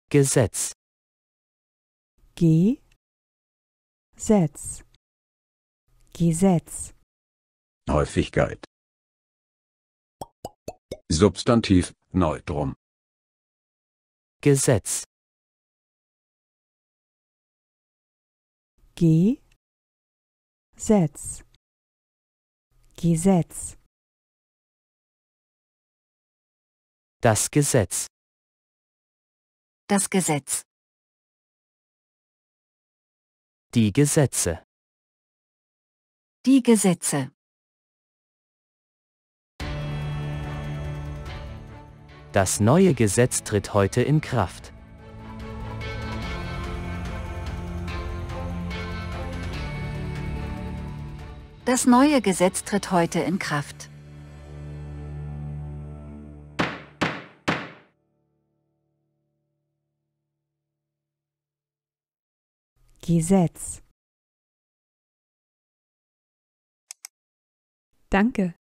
Gesetz. Gesetz. Gesetz. Häufigkeit. Substantiv, Neutrum. Gesetz. Gesetz. Gesetz. Das Gesetz. Das Gesetz. Die Gesetze. Die Gesetze. Das neue Gesetz tritt heute in Kraft. Das neue Gesetz tritt heute in Kraft. Gesetz. Danke.